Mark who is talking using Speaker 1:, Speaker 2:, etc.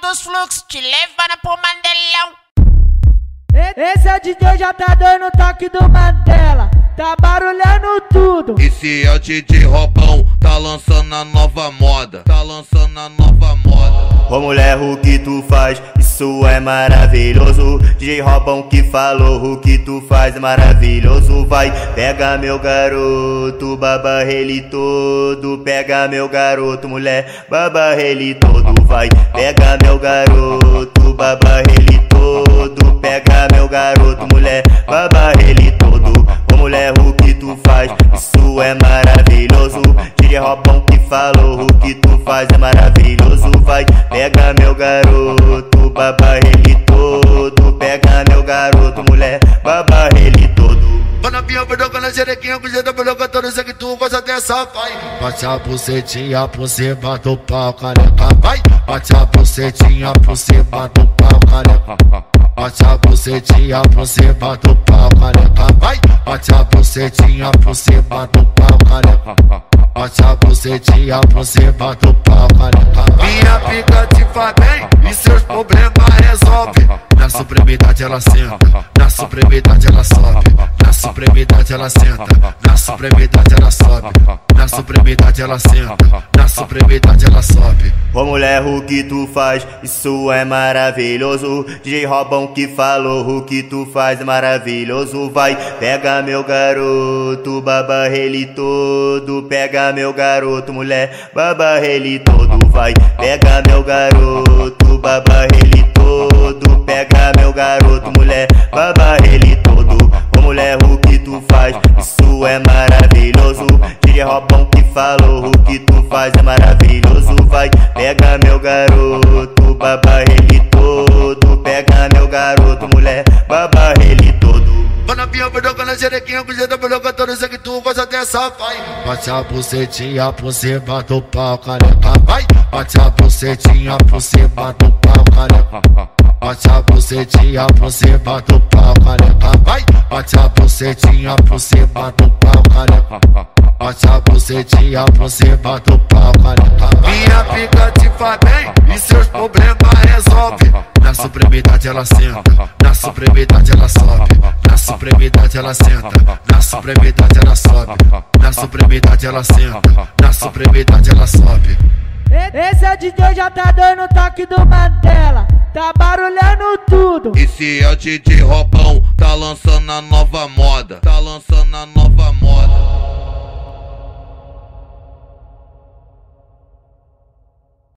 Speaker 1: dos fluxos, te levando pro Mandelão.
Speaker 2: Esse é DJ, já tá dando toque do Mandela, tá barulhando tudo.
Speaker 3: Esse é o DJ Robão, tá lançando a nova moda, tá lançando a nova moda.
Speaker 4: Ô mulher, o que tu faz, isso é maravilhoso. DJ Robão que falou, o que tu faz é maravilhoso. Vai, pega meu garoto, baba ele todo. Pega meu garoto, mulher, baba ele todo. Vai, pega meu garoto, baba ele todo. Pega meu garoto, mulher, baba ele todo. Ô mulher, o que tu faz, isso é maravilhoso. DJ Robão que falou, o que tu faz é maravilhoso. Vai, pega meu garoto, baba ele todo. Pega meu garoto, mulher, baba ele todo.
Speaker 3: Vai na pinha, pedoca na xerequinha, com jeito pedoca, todo isso que tu gosta dessa, vai.
Speaker 5: Bate a bucetinha por cima do pau, careca, vai. Bate a bucetinha por cima do pau, careca. Bate a bucetinha por cima do pau, careca, vai. Bate a bucetinha por cima do pau, careca. Bate a bucetinha por cima do pau, careca.
Speaker 3: Minha pica te faz bem e seus problemas resolve.
Speaker 5: Na supremidade ela senta, na supremidade ela sobe. Na supremidade ela senta, na supremidade ela sobe. Na supremidade ela senta, na supremidade ela sobe.
Speaker 4: Ô mulher, o que tu faz, isso é maravilhoso. DJ Robão que falou, o que tu faz é maravilhoso. Vai, pega meu garoto, baba ele todo. Pega meu garoto, mulher, baba ele todo. Vai, pega meu garoto, baba ele todo. Pega meu garoto, mulher, baba ele todo. Ô mulher, o que tu faz, isso é maravilhoso. DJ Robão que falou, o que tu faz é maravilhoso. Vai, pega meu garoto, baba ele todo. Pega meu garoto, mulher, baba ele todo.
Speaker 3: Vai na pinha, pedoca na xerequinha, com jeito pedoca, todo isso que tu gosta dessa, vai.
Speaker 5: Bate a bucetinha por cima do pau, careca, vai. Bate a bucetinha por cima do pau, careca. Bate a bucetinha por cima do pau, careca, vai. Bate a bucetinha por cima do pau, careca. Bate a bucetinha por cima do pau, careca.
Speaker 3: Minha pica te faz bem e seus problemas resolve.
Speaker 5: Na supremidade ela senta, na supremidade ela sobe. Na supremidade ela senta, na supremidade ela sobe. Na supremidade ela senta, na supremidade ela sobe.
Speaker 2: Esse é o DJ, já tá dando toque do Mandela, tá barulhando tudo.
Speaker 3: Esse é o DJ Robão, tá lançando a nova moda, tá lançando a nova moda.